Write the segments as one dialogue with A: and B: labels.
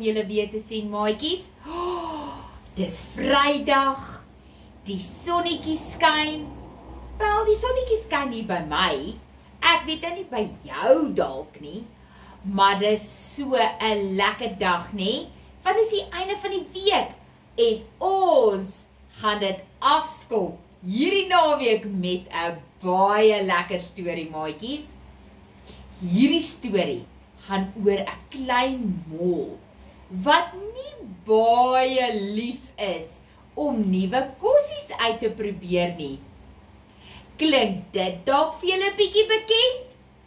A: julle weer te sien, maatjies. Dis Vrydag. Die sonnetjie skyn. Wel, die sonnetjie skyn nie by my. Ek weet nie by jou dalk nie. Maar dis so 'n lekker dag, nie? Want dis die einde van die week en ons gaan dit afskop hierdie naweek met 'n baie lekker storie, maatjies. Hierdie storie gaan oor 'n klein mol wat nie baie lief is om nuwe kossies uit te probeer nie. Klink dit dalk vir julle bietjie bekend?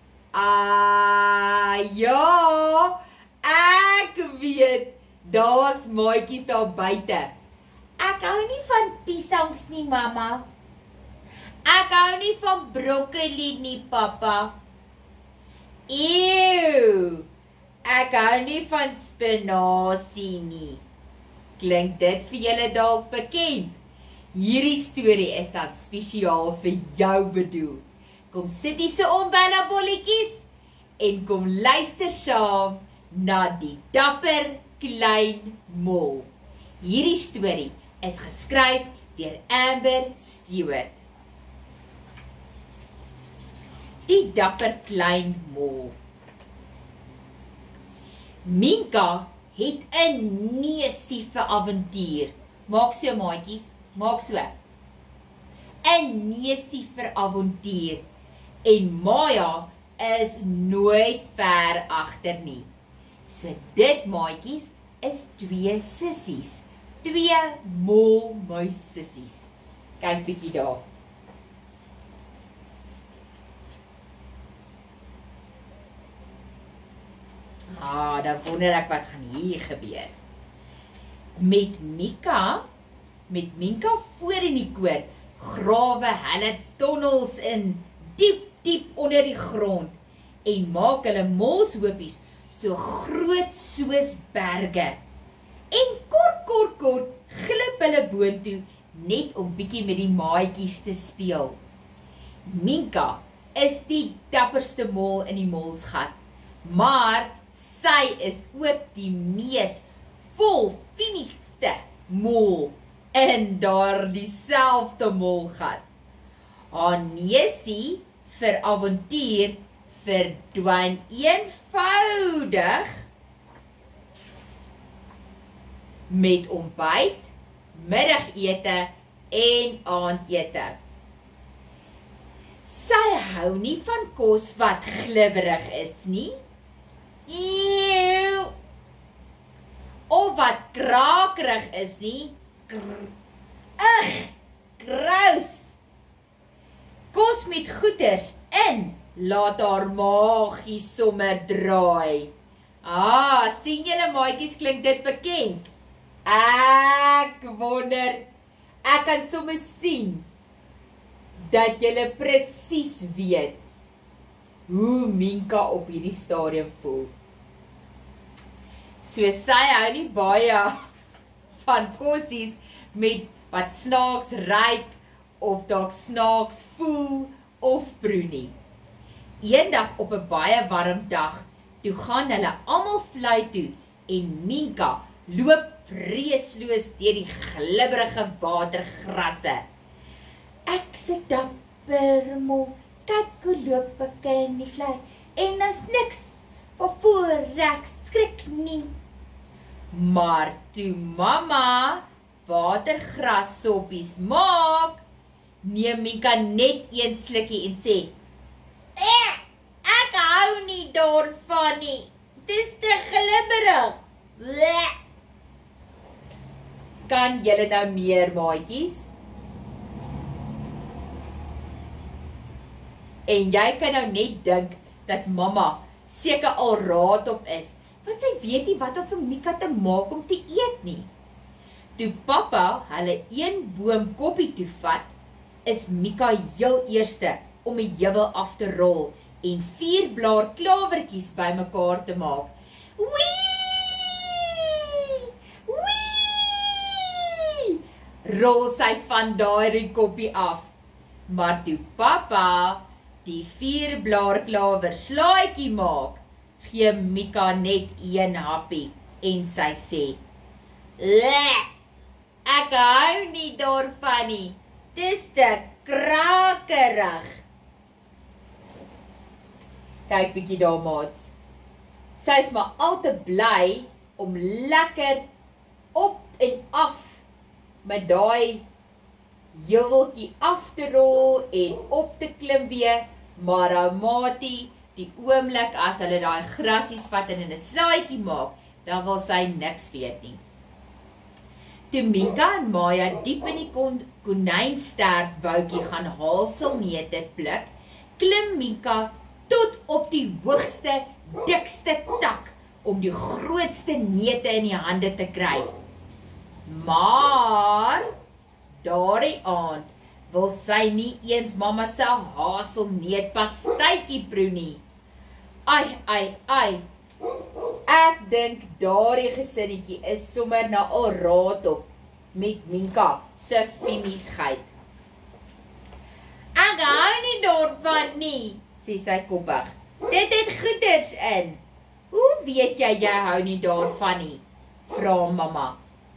A: Ja, ek weet, daar's maatjies daar buite. Ek hou nie van piesangs nie, mamma. Ek hou nie van broccoli nie, papa. Eeuw, ek hou nie van spinasie nie. Klink dit vir julle dalk bekend? Hierdie storie is dan spesiaal vir jou bedoel. Kom sit hier so om, Bella-a-a Bolletjies, en kom luister saam na die dapper klein mol. Hierdie storie is geskryf deur Amber Stewart. Die dapper klein mol. Minka het 'n neusie vir avontuur. Maak so, maatjies, maak so. 'n neusie vir avontuur. En Maya is nooit ver agter nie. So dit, maatjies, is 2 sissies. 2 molmuis sissies. Kyk bietjie daar. Dan wonder ek wat gaan hier gebeur. Met Minka voor in die koor, grawe hulle tonnels in diep onder die grond en maak hulle molshopies so groot soos berge. En kort glip hulle boontoe net om bietjie met die maatjies te speel. Minka is die dapperste mol in die molsgat, maar sy is ook die mees volfiniste mol in daardie selfde molgat. Haar neusie vir avontuur verdwyn eenvoudig met ontbyt, middagete en aandete. Sy hou nie van kos wat glibberig is nie. Eeuw. Of wat krakerig is nie. Grous. Kos met goeters in, laat haar maagie sommer draai. Sien julle maatjies, klink dit bekend? Ek wonder, ek kan sommer sien, dat julle presies weet, hoe Minka op hierdie stadium voel. So sy hou nie baie van kossies met wat snaaks ryk, of dalk snaaks voel, of proe nie. Eendag op 'n baie warm dag, toe gaan hulle almal vlei toe, en Minka loop vreesloos deur die glibberige watergrasse. Ek se dapper mol, kyk hoe loop ek in die vlei, en as niks waarvoor ek skrik nie. Maar toe mamma watergrassoppies maak, neem Minka net een slukkie en sê, ek hou nie daarvan nie, dis te glibberig. Kan julle nou meer, maatjies? En jy kan nou net dink dat mamma seker al raad op is, want sy weet nie wat om vir Minka te maak om te eet nie. Toe papa hulle een boom koppie toe vat, is Minka heel eerste om die heuwel af te rol en 4 blaar klawertjies bymekaar te maak. Wee! Wee! Rol sy van daardie koppie af. Maar toe papa die 4 blaar klawer slaaitjie maak, gee Minka net een happie. en sy sê, "Lek, ek hou nie daarvan nie, dis te krakerig." Kyk bietjie daar, maats. Sy is maar al te bly om lekker op en af met daai heeltjie af te rol en op te klim weer, maar haar maatie, die oomblik as hulle daai grasies vat en in 'n slaaitjie maak, dan wil sy niks weet nie. Toe Minka en Maya diep in die konynstertwoudjie gaan haselneute pluk, klim Minka tot op die hoogste, dikste tak om die grootste neute in die hande te kry. Maar daardie aand wil sy nie eens mamma se haselneutpastytjie proe nie. Ai. Ek dink daardie gesinnetjie is sommer na al raad op met Minka se vimiesheid. "Ek hou nie daarvan nie," sê sy koppig. "Dit het goeders in." "Hoe weet jy hou nie daarvan nie?" vra mamma.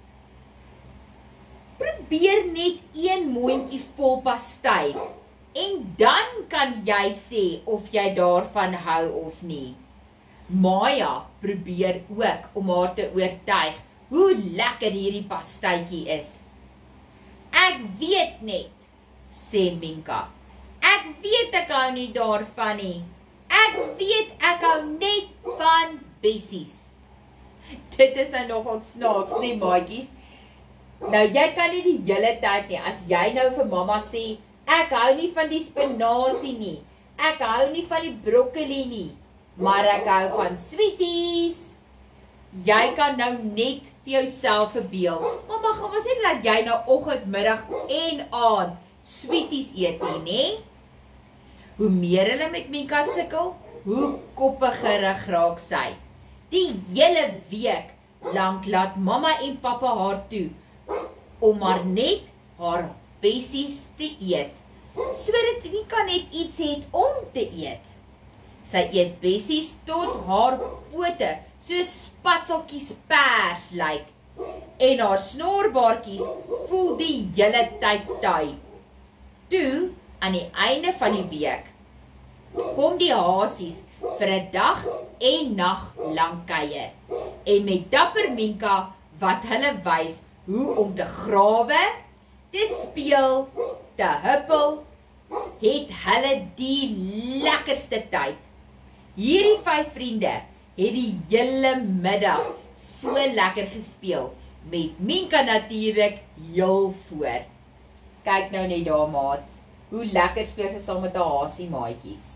A: "Probeer net een mondjie vol pasty en dan kan jy sê of jy daarvan hou of nie." Maya probeer ook om haar te oortuig hoe lekker hierdie pastytjie is. "Ek weet net," sê Minka. "Ek weet ek hou nie daarvan nie. Ek weet ek hou net van bessies." Dit is nou nogal snaaks, nee maatjies. Nou jy kan nie die hele tyd nie, as jy nou vir mamma sê, "Ek hou nie van die spinasie nie, ek hou nie van die broccoli nie, maar ek hou van sweeties." Jy kan nou net vir jouself verbeel, mamma gaan mos net laat jy nou oggend, middag en aand sweeties eet nie, nê? Hoe meer hulle met Minka sukkel, hoe koppigerig raak sy. Die hele week lank laat mamma en pappa haar toe om maar net haar bessies te eet, sodat Minka net iets het om te eet. Sy eet bessies tot haar pote so spatseltjies pers lyk en haar snorbaartjies voel die hele tyd taai. Toe, aan die einde van die week, kom die hasies vir 'n dag en nag lang kuier en met dapper Minka wat hulle wys hoe om te grawe, te speel, te huppel, het hulle die lekkerste tyd. Hierdie 5 vriende het die hele middag so lekker gespeel, met Minka natuurlik heel voor. Kyk nou net daar, maats, hoe lekker speel sy saam met haar hasie maatjies.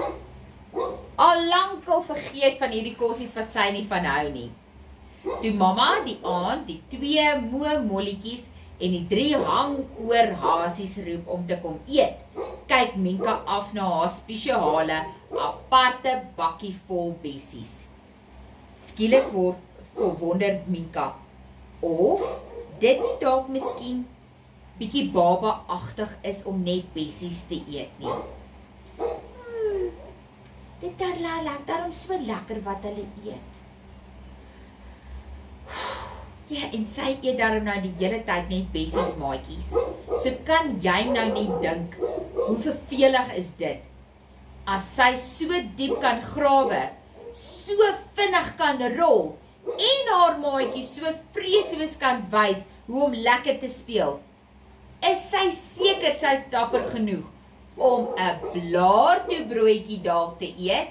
A: Al lankal vergeet van hierdie kossies wat sy nie van hou nie. Toe mamma die aand die 2 moe molletjies en die 3 hangoor hasies roep om te kom eet, kyk Minka af na haar spesiale aparte bakkie vol bessies. Skielik verwonder Minka of dit nie dalk miskien bietjie baba-agtig is om net bessies te eet nie. Dit laat daarom so lekker wat hulle eet. Ja, en sy eet daarom nou die hele tyd net bessies maatjies. So kan jy nou nie dink, hoe vervelig is dit? As sy so diep kan grawe, so vinnig kan rol, en haar maatjies so vreesloos kan wys hoe om lekker te speel, is sy seker sy is dapper genoeg om 'n blaartoebroodjie dalk te eet?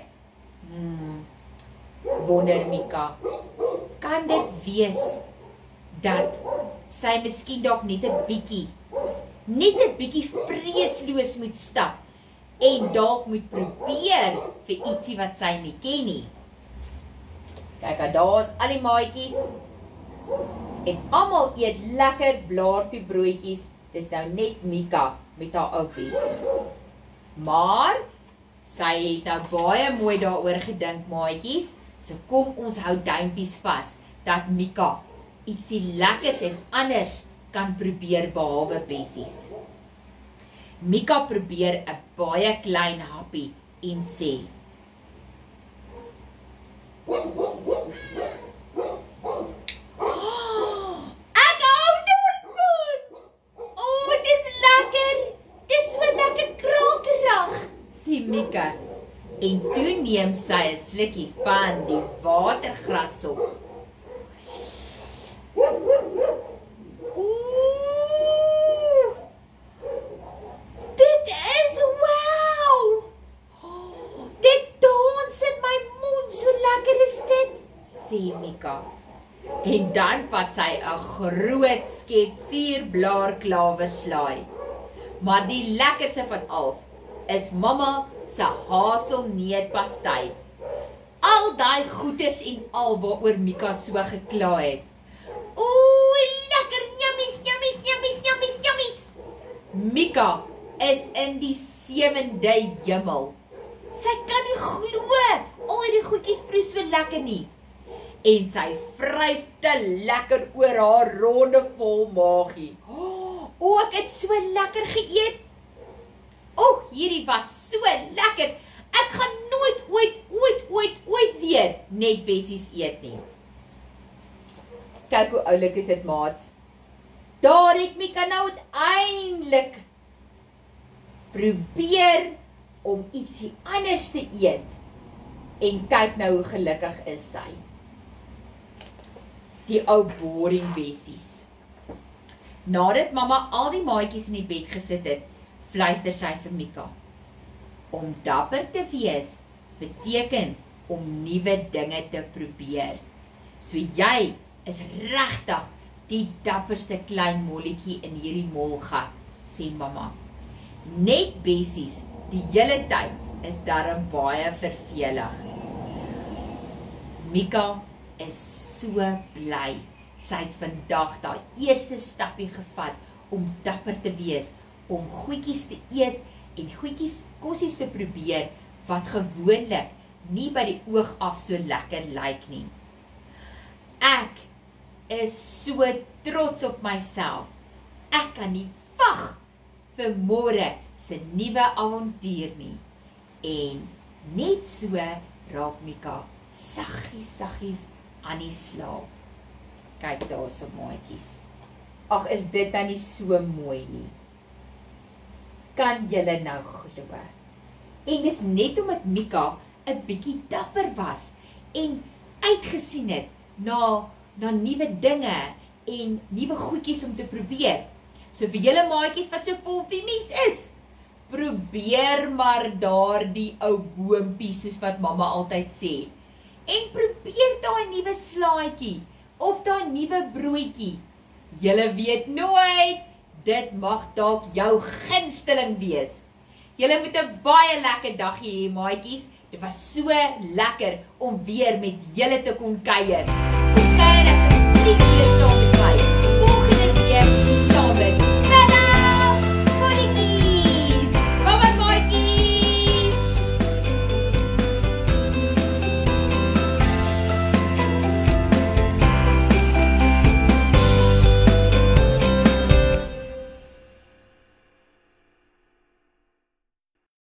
A: Wonder Minka, kan dit wees dat sy miskien dalk net 'n bietjie vreesloos moet stap en dalk moet probeer vir ietsie wat sy nie ken nie? Kyk, daar is al die maatjies en almal eet lekker blaartoebroodjies. Dis nou net Minka met haar ou bessies. Maar sy het nou baie mooi daaroor gedink, maatjies. So kom ons hou duimpies vas dat Minka ietsie lekkers en anders kan probeer behalwe bessies. Minka probeer 'n baie klein happie en sê: En toe neem sy 'n slukkie van die watergrassop. Oeh! Dit is wow! Dit dans in my mond, so lekker is dit, sê Mika. En dan vat sy 'n groot skep 4-blaar klawerslaai. Maar die lekkerste van alles is mamma se haselneutpastei. Al daai goeders en al waaroor Mika so gekla het. Oeh, lekker, njammies, njammies, njammies, njammies, njammies. Mika is in die 7de hemel. Sy kan nie glo, al die goedjies proe so lekker nie. En sy vryf te lekker oor haar ronde vol maagie. O, ek het so lekker geëet. O, hierdie was so lekker. Ek gaan nooit ooit weer net bessies eet nie. Kyk hoe oulik is dit, maats. Daar het Mika nou uiteindelik probeer om ietsie anders te eet. En kyk nou hoe gelukkig is sy. Die ou boring bessies. Nadat mamma al die maatjies in die bed gesit het, fluister sy vir Mika. Om dapper te wees, beteken om nuwe dinge te probeer. So jy is regtig die dapperste klein molletjie in hierdie molgat, sê mamma. Net bessies die hele tyd is darm baie vervelig. Mika is so bly. Sy het vandag daai eerste stappie gevat om dapper te wees, om goedjies te eet en kossies te probeer wat gewoonlik nie by die oog af so lekker lyk nie. Ek is so trots op myself. Ek kan nie wag vir môre se nuwe avontuur nie. En net so raak Mika saggies aan die slaap. Kyk daar so maatjies. Ag, is dit dan nie so mooi nie? Kan julle nou glo? En dis net omdat Mika 'n bietjie dapper was en uitgesien het na nuwe dinge en nuwe goedjies om te probeer. So vir julle maatjies wat so vol femies is, probeer maar daardie ou boompie soos wat mamma altyd sê. En probeer daai nuwe slaaitjie of daai nuwe broodjie. Julle weet nooit, dit mag dalk jou gunsteling wees. Julle moet 'n baie lekker dagie hê, maatjies. Dit was so lekker om weer met julle te kon kuier. Kuier as 'n bietjie saam met my.